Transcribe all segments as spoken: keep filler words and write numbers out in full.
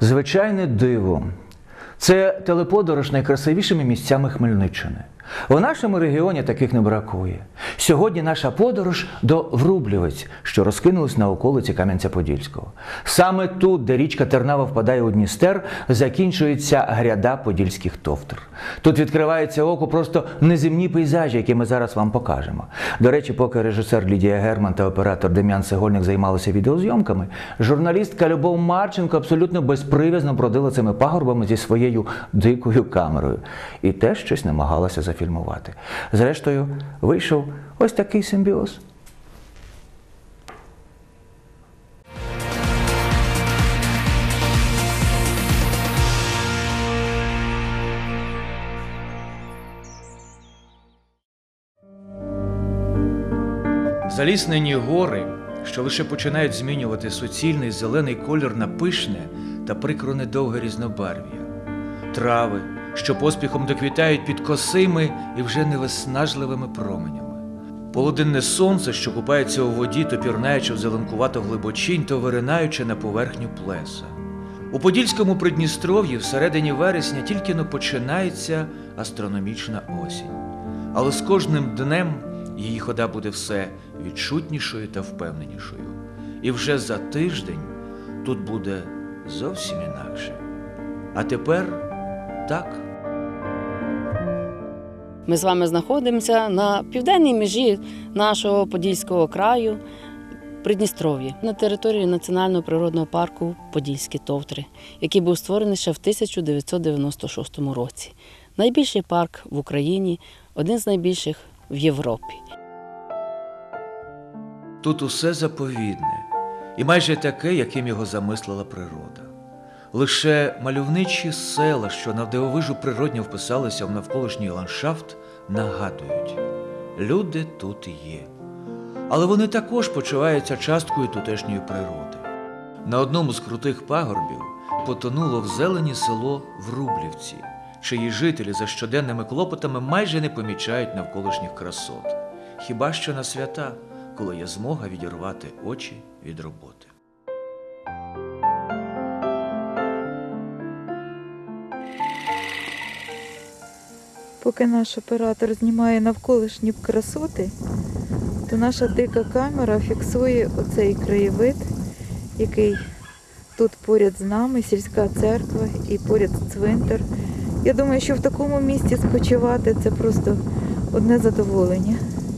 Звичайне диво. Це телеподорож найкрасивішими місцями Хмельниччини. В нашому регіоні таких не бракує. Сьогодні наша подорож до Врублівець, що розкинулась на околиці Кам'янця-Подільського. Саме тут, де річка Тернава впадає у Дністер, закінчується гряда подільських товтр. Тут відкривається оку просто неземні пейзажі, які ми зараз вам покажемо. До речі, поки режисер Лідія Герман та оператор Дем'ян Сегольник займалися відеозйомками, журналістка Любов Марченко абсолютно безприв'язно бродила цими пагорбами зі своєю дикою камерою. І теж щось намагалася зафільмувати. Зрештою, вийшов ось такий симбіоз. Заліснені гори, що лише починають змінювати суцільний зелений колір на пишне та прикро недовге різнобарв'я. Трави, що поспіхом доквітають під косими і вже невиснажливими променями. Полуденне сонце, що купається у воді, то пірнаючи в зеленкувату глибочинь, то виринаючи на поверхню плеса. У Подільському Придністров'ї всередині вересня тільки-но починається астрономічна осінь. Але з кожним днем її хода буде все відчутнішою та впевненішою. І вже за тиждень тут буде зовсім інакше. А тепер так. Ми з вами знаходимося на південній межі нашого Подільського краю, Придністров'ї, на території Національного природного парку Подільські товтри, який був створений ще в тисяча дев'ятсот дев'яносто шостому році. Найбільший парк в Україні, один з найбільших в Європі. Тут усе заповідне і майже таке, яким його замислила природа. Лише мальовничі села, що навдивовижу природньо вписалися в навколишній ландшафт, нагадують – люди тут є. Але вони також почуваються часткою тутешньої природи. На одному з крутих пагорбів потонуло в зелені село Врублівці, чиї жителі за щоденними клопотами майже не помічають навколишніх красот. Хіба що на свята, коли є змога відірвати очі від роботи. Поки наш оператор знімає навколишні красоти, то наша дика камера фіксує оцей краєвид, який тут поряд з нами, сільська церква і поряд цвинтар. Я думаю, що в такому місці спочивати – це просто одне задоволення.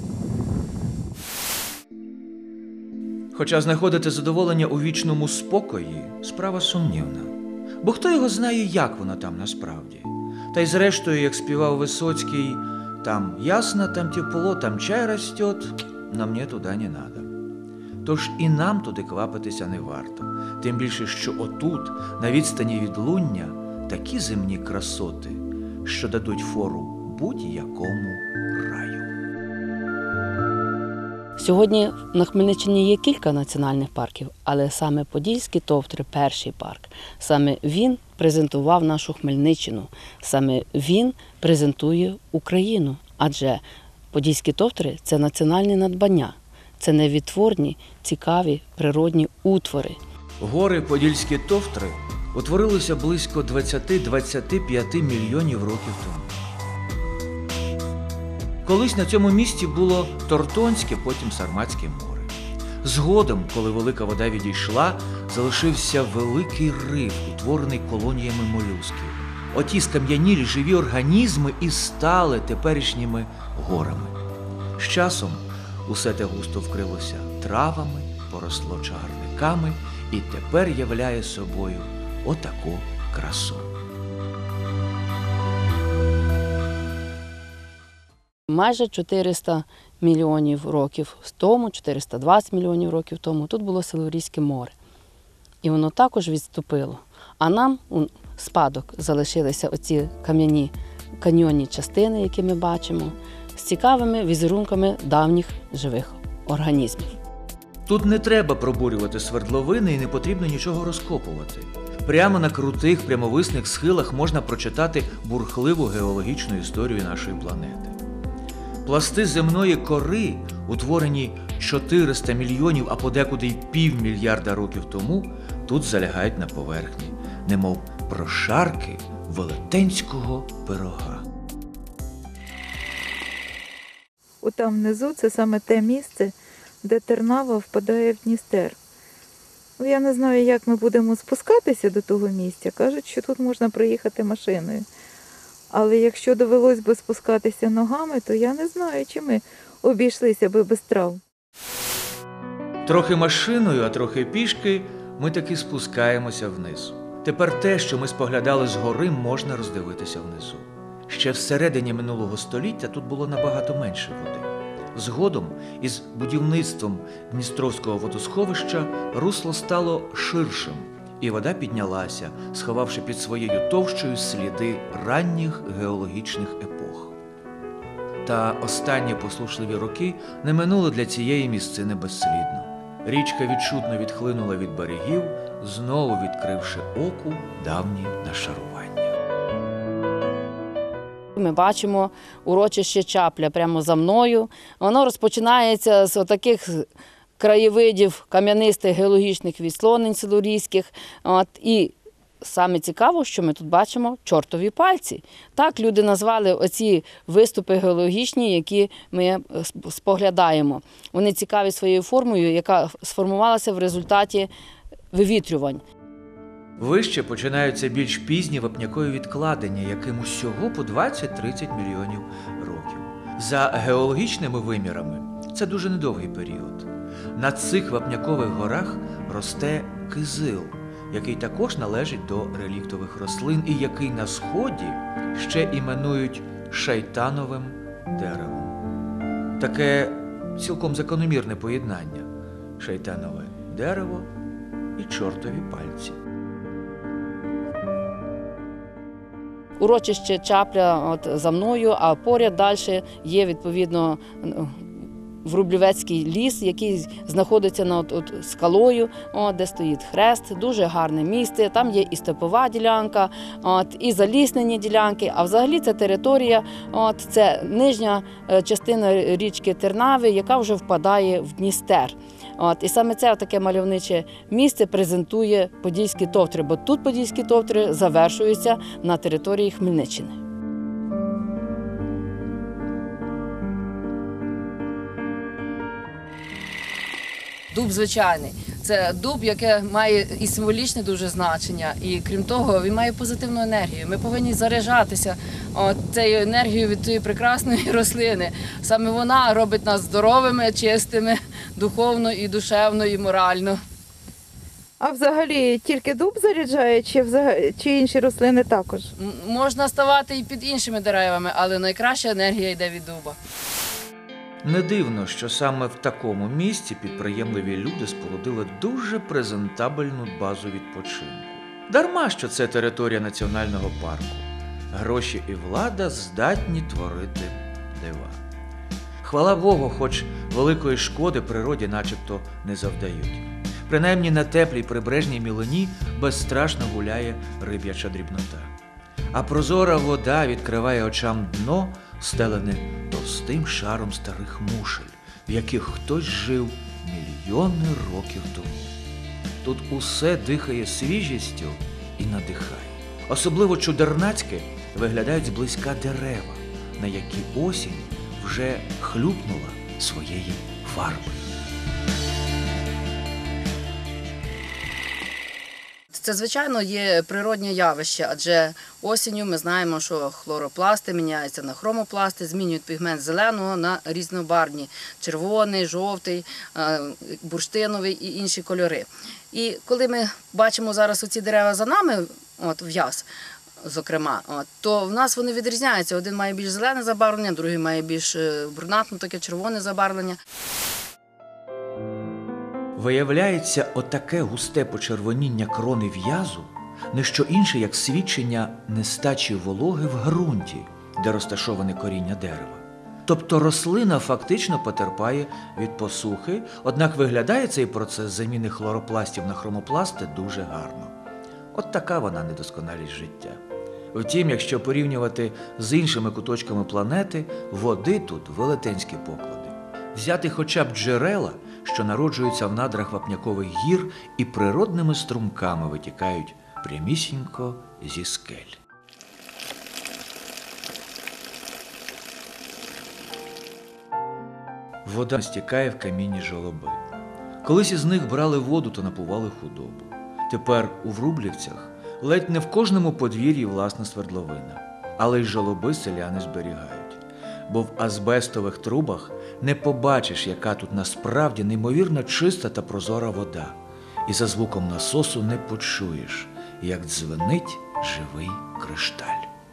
Хоча знаходити задоволення у вічному спокої – справа сумнівна. Бо хто його знає, як воно там насправді? Та й зрештою, як співав Висоцький, «Там ясно, там тепло, там чай растет, но мне туда не надо». Тож і нам туди квапитися не варто. Тим більше, що отут, на відстані від Луння, такі земні красоти, що дадуть фору будь-якому раю. Сьогодні на Хмельниччині є кілька національних парків, але саме Подільські товтри – перший парк. Саме він презентував нашу Хмельниччину, саме він презентує Україну. Адже Подільські товтри – це національне надбання, це невідтворні, цікаві природні утвори. Гори Подільські товтри утворилися близько двадцять-двадцять п'ять мільйонів років тому. Колись на цьому місці було Тортонське, потім Сарматське море. Згодом, коли велика вода відійшла, залишився великий риф, утворений колоніями молюсків. Оті скам'янілі живі організми і стали теперішніми горами. З часом усе те густо вкрилося травами, поросло чагарниками і тепер являє собою отаку красу. Майже чотириста мільйонів років тому, чотириста двадцять мільйонів років тому, тут було Силурійське море. І воно також відступило. А нам у спадок залишилися оці кам'яні каньйонні частини, які ми бачимо, з цікавими візерунками давніх живих організмів. Тут не треба пробурювати свердловини і не потрібно нічого розкопувати. Прямо на крутих прямовисних схилах можна прочитати бурхливу геологічну історію нашої планети. Пласти земної кори, утворені чотириста мільйонів, а подекуди й півмільярда років тому, тут залягають на поверхні, немов прошарки велетенського пирога. Отам внизу це саме те місце, де Тернава впадає в Дністер. Ну, я не знаю, як ми будемо спускатися до того місця. Кажуть, що тут можна проїхати машиною. Але якщо довелось би спускатися ногами, то я не знаю, чи ми обійшлися би без травм. Трохи машиною, а трохи пішки ми таки спускаємося вниз. Тепер те, що ми споглядали згори, можна роздивитися внизу. Ще всередині минулого століття тут було набагато менше води. Згодом, із будівництвом Дністровського водосховища, русло стало ширшим, і вода піднялася, сховавши під своєю товщою сліди ранніх геологічних епох. Та останні послушливі роки не минули для цієї місцини безслідно. Річка відчутно відхлинула від берегів, знову відкривши оку давні нашарування. Ми бачимо урочище Чапля прямо за мною. Воно розпочинається з таких краєвидів кам'янистих геологічних відслонень силурійських. От, і саме цікаво, що ми тут бачимо чортові пальці. Так люди назвали оці виступи геологічні, які ми споглядаємо. Вони цікаві своєю формою, яка сформувалася в результаті вивітрювань. Вище починаються більш пізні вапнякові відкладення, яким усього по двадцять-тридцять мільйонів років. За геологічними вимірами це дуже недовгий період. На цих вапнякових горах росте кизил, який також належить до реліктових рослин і який на сході ще іменують шайтановим деревом. Таке цілком закономірне поєднання – шайтанове дерево і чортові пальці. Урочище Чапля от за мною, а поряд далі є, відповідно, Врублівецький ліс, який знаходиться над от, от, скалою, от, де стоїть хрест. Дуже гарне місце. Там є і степова ділянка, от, і заліснені ділянки. А взагалі це територія, от, це нижня частина річки Тернави, яка вже впадає в Дністер. От, і саме це таке мальовниче місце презентує Подільські товтри, бо тут Подільські товтри завершуються на території Хмельниччини. Дуб звичайний. Це дуб, яке має і символічне дуже значення, і крім того, він має позитивну енергію. Ми повинні заряджатися от, цією енергією від цієї прекрасної рослини. Саме вона робить нас здоровими, чистими, духовно і душевно, і морально. А взагалі тільки дуб заряджає, чи, взагалі, чи інші рослини також? М- можна ставати і під іншими деревами, але найкраща енергія йде від дуба. Не дивно, що саме в такому місці підприємливі люди спорудили дуже презентабельну базу відпочинку. Дарма, що це територія національного парку. Гроші і влада здатні творити дива. Хвала Богу, хоч великої шкоди природі начебто не завдають. Принаймні на теплій прибережній мілині безстрашно гуляє риб'яча дрібнота. А прозора вода відкриває очам дно, стелене товстим шаром старих мушель, в яких хтось жив мільйони років тому. Тут усе дихає свіжістю і надихає. Особливо чудернацьки виглядають зблизька дерева, на які осінь вже хлюпнула своєї фарби. Це, звичайно, є природнє явище, адже осінню ми знаємо, що хлоропласти міняються на хромопласти, змінюють пігмент зеленого на різнобарвні – червоний, жовтий, бурштиновий і інші кольори. І коли ми бачимо зараз оці дерева за нами, от в'яз, зокрема, от, то в нас вони відрізняються. Один має більш зелене забарвлення, другий має більш брунатне, таке червоне забарвлення. Виявляється, отаке густе почервоніння крони в'язу – не що інше, як свідчення нестачі вологи в ґрунті, де розташоване коріння дерева. Тобто рослина фактично потерпає від посухи, однак виглядає цей процес заміни хлоропластів на хромопласти дуже гарно. От така вона недосконалість життя. Втім, якщо порівнювати з іншими куточками планети, води тут велетенські поклади. Взяти хоча б джерела, що народжуються в надрах вапнякових гір і природними струмками витікають прямісінько зі скель. Вода стікає в камінні жолоби. Колись із них брали воду та напували худобу. Тепер у Врублівцях ледь не в кожному подвір'ї власна свердловина, але й жолоби селяни зберігають. Бо в азбестових трубах не побачиш, яка тут насправді неймовірно чиста та прозора вода. І за звуком насосу не почуєш, як дзвенить живий кришталь.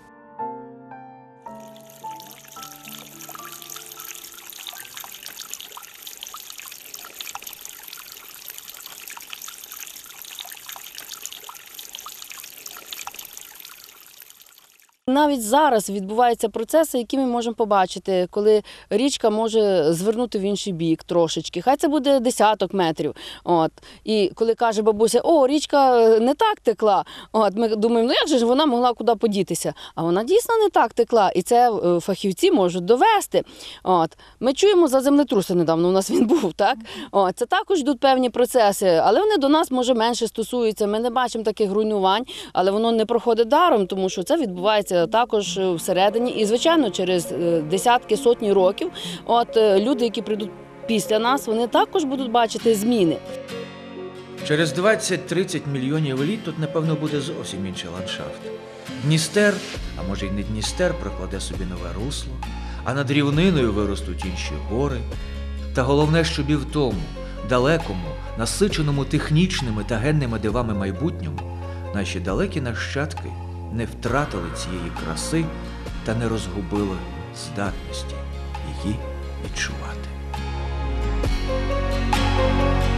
Навіть зараз відбуваються процеси, які ми можемо побачити, коли річка може звернути в інший бік трошечки. Хай це буде десяток метрів. От. І коли каже бабуся, о, річка не так текла, от, ми думаємо, ну як же ж вона могла куди подітися? А вона дійсно не так текла, і це фахівці можуть довести. От. Ми чуємо за землетруси недавно, у нас він був, так? От. Це також йдуть певні процеси, але вони до нас, може, менше стосуються. Ми не бачимо таких руйнувань, але воно не проходить даром, тому що це відбувається також всередині. І, звичайно, через десятки, сотні років от, люди, які прийдуть після нас, вони також будуть бачити зміни. Через двадцять-тридцять мільйонів літ тут, напевно, буде зовсім інший ландшафт. Дністер, а може й не Дністер, прокладе собі нове русло, а над рівниною виростуть інші гори. Та головне, щоб і в тому, далекому, насиченому технічними та генними дивами майбутньому, наші далекі нащадки не втратили цієї краси та не розгубили здатності її відчувати.